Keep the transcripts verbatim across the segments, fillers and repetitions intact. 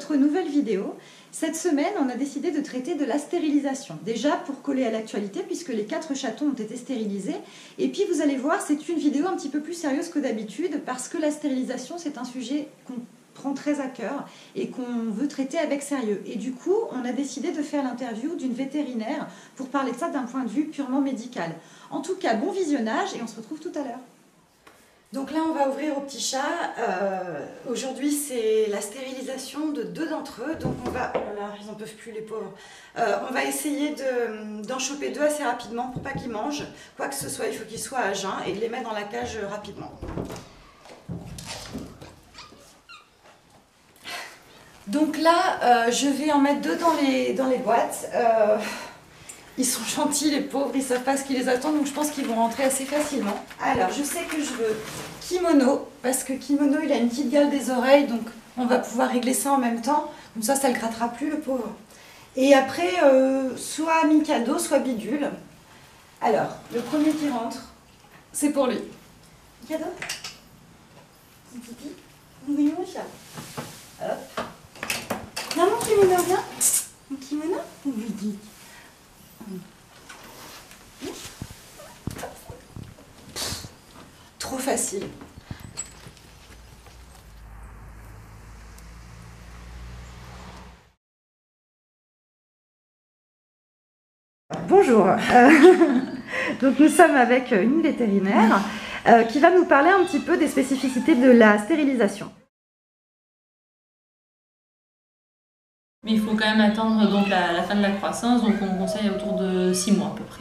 notre nouvelle vidéo. Cette semaine, on a décidé de traiter de la stérilisation. Déjà pour coller à l'actualité, puisque les quatre chatons ont été stérilisés. Et puis vous allez voir, c'est une vidéo un petit peu plus sérieuse que d'habitude, parce que la stérilisation, c'est un sujet qu'on prend très à cœur et qu'on veut traiter avec sérieux. Et du coup, on a décidé de faire l'interview d'une vétérinaire pour parler de ça d'un point de vue purement médical. En tout cas, bon visionnage et on se retrouve tout à l'heure. Donc là, on va ouvrir aux petits chats. Euh, Aujourd'hui, c'est la stérilisation de deux d'entre eux. Donc on va... Oh là là, ils n'en peuvent plus, les pauvres. Euh, on va essayer d'en choper deux assez rapidement pour pas qu'ils mangent. Quoi que ce soit, il faut qu'ils soient à jeun et de les mettre dans la cage rapidement. Donc là, euh, je vais en mettre deux dans les, dans les boîtes. Euh, ils sont gentils, les pauvres, ils ne savent pas ce qui les attend, donc je pense qu'ils vont rentrer assez facilement. Alors, je sais que je veux Kimono, parce que Kimono, il a une petite gueule des oreilles, donc on va pouvoir régler ça en même temps. Comme ça, ça ne le grattera plus, le pauvre. Et après, euh, soit Mikado, soit Bidule. Alors, le premier qui rentre, c'est pour lui. Mikado, petit pipi, oui, mon chat. Hop. Non, mon kimono, viens. Mon kimono, oui, dis. Trop facile. Bonjour. Euh, donc nous sommes avec une vétérinaire euh, qui va nous parler un petit peu des spécificités de la stérilisation. Mais il faut quand même attendre donc, la, la fin de la croissance, donc on conseille autour de six mois à peu près.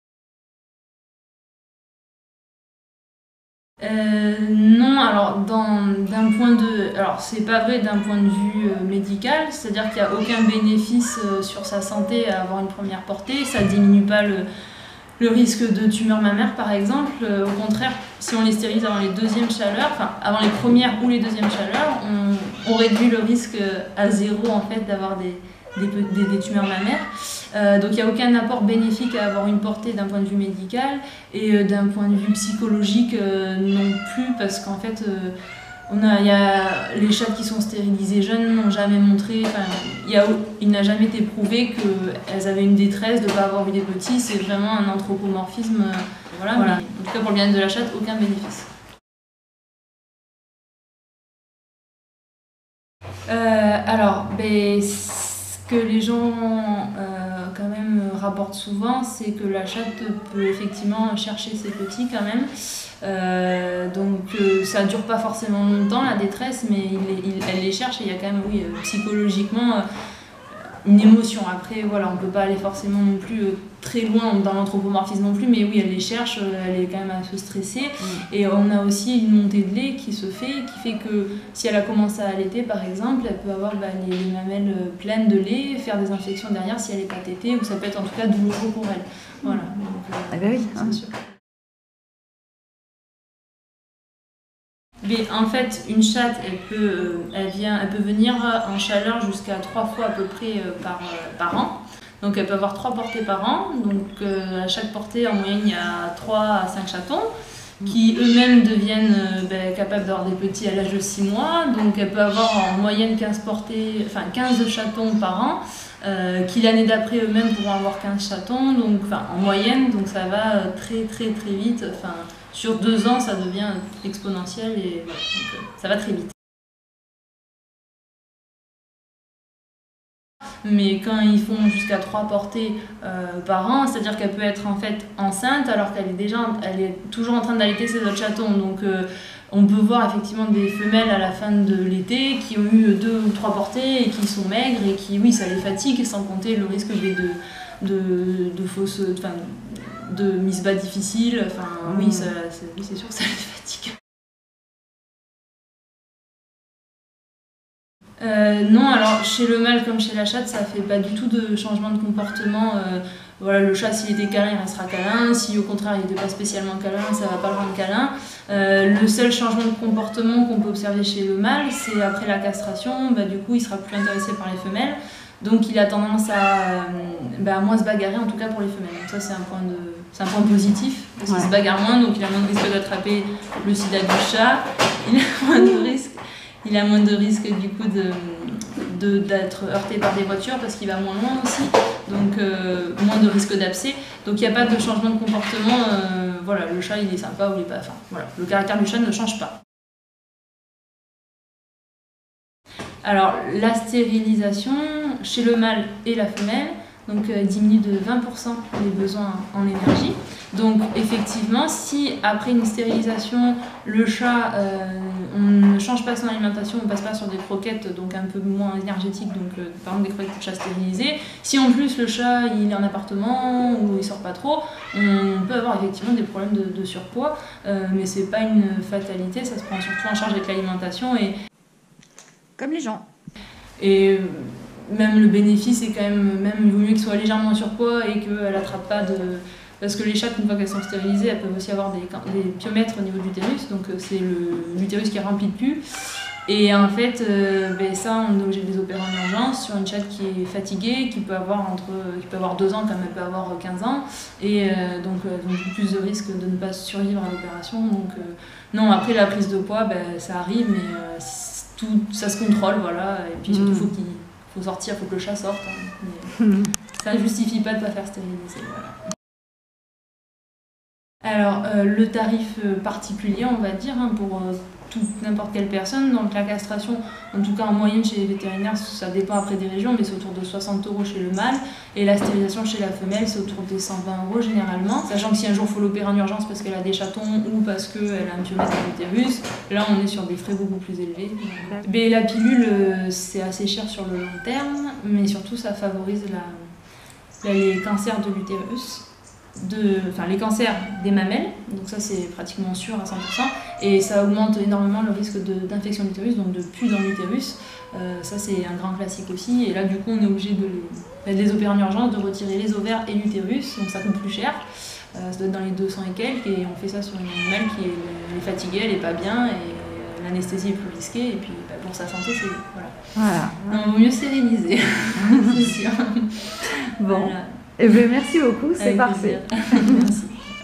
Euh, non, alors d'un point de... Alors c'est pas vrai d'un point de vue euh, médical, c'est-à-dire qu'il n'y a aucun bénéfice euh, sur sa santé à avoir une première portée, ça ne diminue pas le, le risque de tumeur mammaire par exemple. Euh, au contraire, si on les stérilise avant les deuxièmes chaleurs, enfin avant les premières ou les deuxièmes chaleurs, on, on réduit le risque à zéro en fait d'avoir des, des, des, des tumeurs mammaires. Euh, donc il n'y a aucun apport bénéfique à avoir une portée d'un point de vue médical et euh, d'un point de vue psychologique euh, non plus, parce qu'en fait euh, on a, y a, les chats qui sont stérilisés jeunes n'ont jamais montré, y a, il n'a jamais été prouvé qu'elles avaient une détresse de ne pas avoir eu des petits, c'est vraiment un anthropomorphisme. Euh, voilà, voilà. Mais, en tout cas pour le bien-être de la chatte, aucun bénéfice. Euh, alors, ben, ce que les gens euh, quand même rapportent souvent, c'est que la chatte peut effectivement chercher ses petits quand même. Euh, donc euh, ça dure pas forcément longtemps la détresse, mais il, il, elle les cherche et il y a quand même, oui, euh, psychologiquement euh, une émotion. Après, voilà, on peut pas aller forcément non plus euh, très loin dans l'anthropomorphisme non plus, mais oui, elle les cherche, euh, elle est quand même un peu stressée. Mmh. Et on a aussi une montée de lait qui se fait, qui fait que si elle a commencé à allaiter par exemple, elle peut avoir bah, les, les mamelles pleines de lait, faire des infections derrière si elle n'est pas tétée, ou ça peut être en tout cas douloureux pour elle. Voilà. Donc, euh, ah ben oui, c'est sûr. Mais en fait, une chatte, elle peut, elle vient, elle peut venir en chaleur jusqu'à trois fois à peu près par, par an. Donc elle peut avoir trois portées par an. Donc euh, à chaque portée, en moyenne, il y a trois à cinq chatons qui eux-mêmes deviennent euh, ben, capables d'avoir des petits à l'âge de six mois. Donc elle peut avoir en moyenne quinze, portées, enfin, quinze chatons par an, euh, qui l'année d'après eux-mêmes pourront avoir quinze chatons, donc, enfin, en moyenne. Donc ça va très très très vite. Enfin, sur deux ans, ça devient exponentiel et voilà, donc, euh, ça va très vite. Mais quand ils font jusqu'à trois portées euh, par an, c'est-à-dire qu'elle peut être en fait enceinte alors qu'elle est déjà, elle est toujours en train d'allaiter ses autres chatons. Donc euh, on peut voir effectivement des femelles à la fin de l'été qui ont eu deux ou trois portées et qui sont maigres et qui, oui, ça les fatigue, sans compter le risque de, de, de fausses, enfin, de mise bas difficile. Enfin, mmh. oui, c'est oui, sûr que ça les fatigue. Euh, non, alors chez le mâle comme chez la chatte, ça fait pas du tout de changement de comportement. Euh, voilà, le chat, s'il était câlin, il restera câlin. Si au contraire il n'était pas spécialement câlin, ça va pas le rendre câlin. Euh, le seul changement de comportement qu'on peut observer chez le mâle, c'est après la castration. Bah, du coup, il sera plus intéressé par les femelles. Donc il a tendance à, bah, à moins se bagarrer, en tout cas pour les femelles. Donc ça, c'est un point de, c'est un point positif, parce qu'il ouais. se bagarre moins, donc il a moins de risque d'attraper le sida du chat. Il a moins de risque. Il a moins de risque du coup de, d'être heurté par des voitures parce qu'il va moins loin aussi, donc euh, moins de risque d'abcès. Donc il n'y a pas de changement de comportement. Euh, voilà, le chat il est sympa ou il est pas. Enfin, voilà, le caractère du chat ne change pas. Alors la stérilisation chez le mâle et la femelle donc euh, diminue de vingt pour cent les besoins en énergie. Donc effectivement, si après une stérilisation, le chat, euh, on ne change pas son alimentation, on passe pas sur des croquettes donc un peu moins énergétiques, donc euh, par exemple des croquettes pour chat stérilisées, si en plus le chat il est en appartement ou il sort pas trop, on peut avoir effectivement des problèmes de, de surpoids, euh, mais c'est pas une fatalité, ça se prend surtout en charge avec l'alimentation et comme les gens. Et même le bénéfice est quand même, même il vaut mieux qu'elle soit légèrement en surpoids et qu'elle n'attrape pas de... Parce que les chattes, une fois qu'elles sont stérilisées, elles peuvent aussi avoir des, des piomètres au niveau de l'utérus, donc c'est l'utérus qui est rempli de pus. Et en fait, euh, ben ça, on est obligé de les opérer en urgence sur une chatte qui est fatiguée, qui peut avoir, entre, qui peut avoir deux ans comme elle peut avoir quinze ans, et euh, donc euh, donc plus de risque de ne pas survivre à l'opération. Donc euh, non, après la prise de poids, ben, ça arrive, mais euh, tout, ça se contrôle, voilà. Et puis surtout, il faut qu'il faut sortir, il faut que le chat sorte. Hein, mais ça ne justifie pas de ne pas faire stériliser. Voilà. Alors, euh, le tarif particulier, on va dire, hein, pour euh, toute n'importe quelle personne. Donc la castration, en tout cas en moyenne chez les vétérinaires, ça dépend après des régions, mais c'est autour de soixante euros chez le mâle. Et la stérilisation chez la femelle, c'est autour des cent vingt euros généralement. Sachant que si un jour il faut l'opérer en urgence parce qu'elle a des chatons ou parce qu'elle a un piomètre à l'utérus, là on est sur des frais beaucoup plus élevés. Mais la pilule, c'est assez cher sur le long terme, mais surtout ça favorise la, la, les cancers de l'utérus. De, enfin, les cancers des mamelles, donc ça c'est pratiquement sûr à cent pour cent, et ça augmente énormément le risque d'infection de, l'utérus, donc de pus dans l'utérus. Euh, ça c'est un grand classique aussi, et là du coup on est obligé de les, de les opérer en urgence, de retirer les ovaires et l'utérus, donc ça coûte plus cher, euh, ça doit être dans les deux cents et quelques, et on fait ça sur une animale qui est, elle est fatiguée, elle est pas bien, et l'anesthésie est plus risquée, et puis bah, pour sa santé c'est... Voilà. Voilà. Donc, il vaut mieux stériliser, c'est sûr. Bon. Voilà. Eh bien, merci beaucoup, c'est parfait. Merci.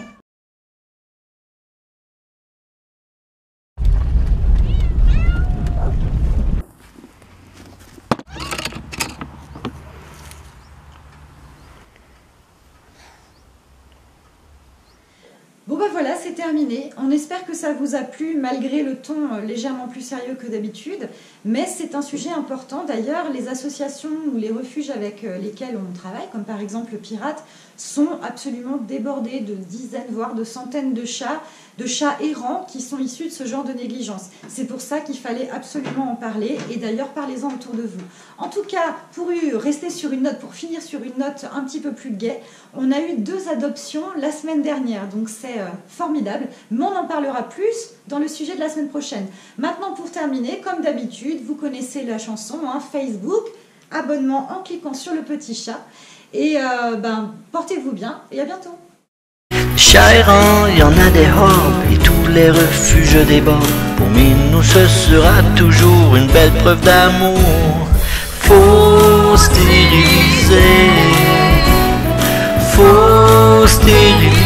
Bon ben voilà, c'est terminé. On espère que ça vous a plu malgré le ton légèrement plus sérieux que d'habitude. Mais c'est un sujet important. D'ailleurs, les associations ou les refuges avec lesquels on travaille, comme par exemple Pirate, sont absolument débordés de dizaines, voire de centaines de chats, de chats errants qui sont issus de ce genre de négligence. C'est pour ça qu'il fallait absolument en parler. Et d'ailleurs, parlez-en autour de vous. En tout cas, pour rester sur une note, pour finir sur une note un petit peu plus gaie, on a eu deux adoptions la semaine dernière. Donc c'est euh, formidable. Mais on en parlera plus dans le sujet de la semaine prochaine. Maintenant, pour terminer, comme d'habitude, vous connaissez la chanson, hein, Facebook, abonnement en cliquant sur le petit chat. Et euh, ben, portez-vous bien et à bientôt. Chats errants, il y en a des hordes et tous les refuges débordent. Pour Minou, ce sera toujours une belle preuve d'amour. Faut stériliser, faut stériliser.